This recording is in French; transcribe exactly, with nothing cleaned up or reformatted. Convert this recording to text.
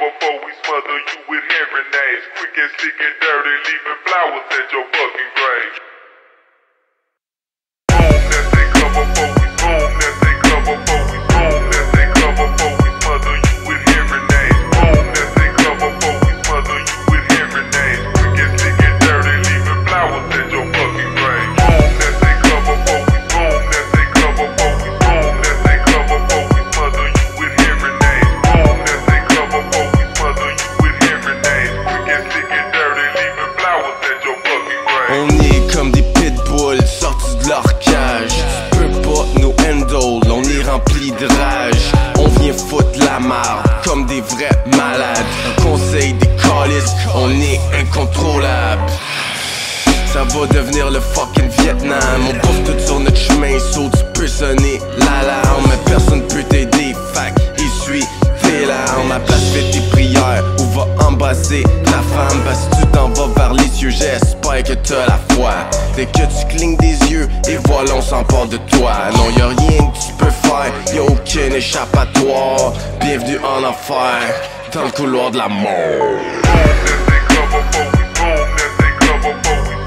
before we smother you with hand grenades. Quick and slick and dirty, leaving flowers at your fucking grave. Boom, that's they cover before we boom, that's they cover before we boom, that's they cover before we smother you with hand grenades. Boom, that's they cover before we smother you with hand grenades. Quick and slick and dirty, leaving flowers at your fucking grave. Boom, that's they cover before we boom, that's they cover before we boom, that's they cover before we smother you with hand grenades. Boom, that's they cover before we smother you with hand grenades. Quick and slick and dirty, leaving flowers at your fucking grave. On est comme des pitbulls sortis de leur cage. Tu peux pas nous handle, on est rempli de rage. On vient foutre la marde comme des vrais malades. Conseil des calices, on est incontrôlable. Ça va devenir le fucking Vietnam. On bouffe tout sur notre chemin, saut tu peux sonner l'alarme. Mais personne peut t'aider, fac, essuie tes larmes. À place fais tes prières ou va embrasser ta femme. Parce que tu t'en vas vers les cieux, j'espère que t'as la foi. Dès que tu clignes des yeux, et voilà on s'empare de toi. Non y'a rien que tu peux faire, y'a aucun échappatoire. Bienvenue en enfer, dans le couloir de la mort. Boom, that's they cover before we boom, that's they cover before we